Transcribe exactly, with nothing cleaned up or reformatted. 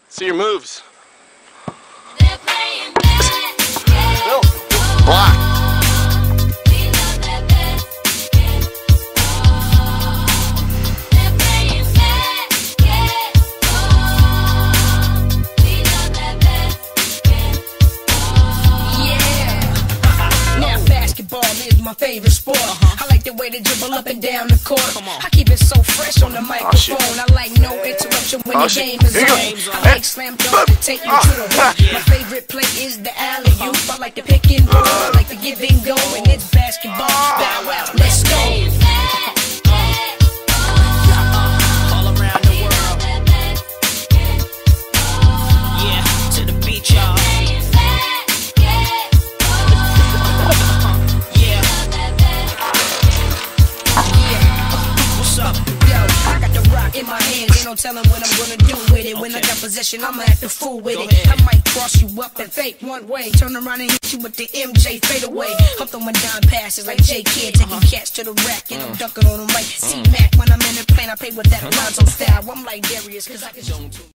See your moves. They're playing basketball. Block. We know that basketball. They're playing basketball. We know that basketball. Yeah. Now basketball is my favorite sport. I like the way they dribble up and down the court. I keep it so fresh on the microphone. I like no interruption when the game is on. I like slam dunk to take you to the hoop. My favorite play is the alley-oop. I like the pick and roll. I like the give and go. And it's basketball. Bow wow, let's go. All around the world. Yeah, to the beach, y'all. Yeah. What's up? Yo, I got the rock in my hands. Ain't no telling what I'm gonna do with it. When I got possession, I'ma act the fool with it. I might cross you up and fake one way. Turn around and hit you with the M J fadeaway. I'm throwing down passes like J Kidd, taking cats to the rack and I'm dunking on them like C Mac. When I'm in the plane, I play with that Lonzo style. I'm like Darius, cause I can zone too.